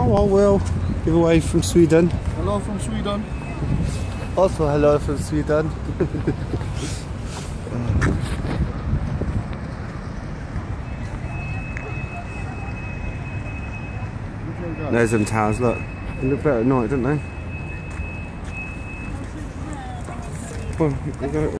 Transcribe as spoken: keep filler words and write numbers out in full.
Oh, I will. Give away from Sweden. Hello from Sweden. Also hello from Sweden. There's them towers, look. They look better at night, don't they? Well, they go